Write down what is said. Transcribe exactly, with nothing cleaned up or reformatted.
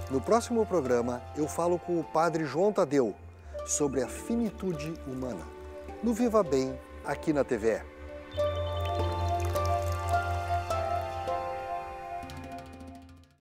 No próximo programa, eu falo com o padre João Tadeu sobre a finitude humana. No Viva Bem, aqui na T V E.